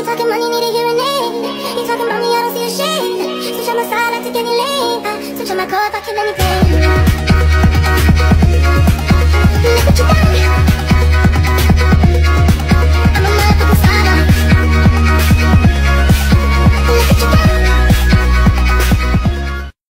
You talking money, need a hearing aid. You talking about me, I don't see a shade. Switch on my side, I take any lane. I switch on my car if I kill any pain.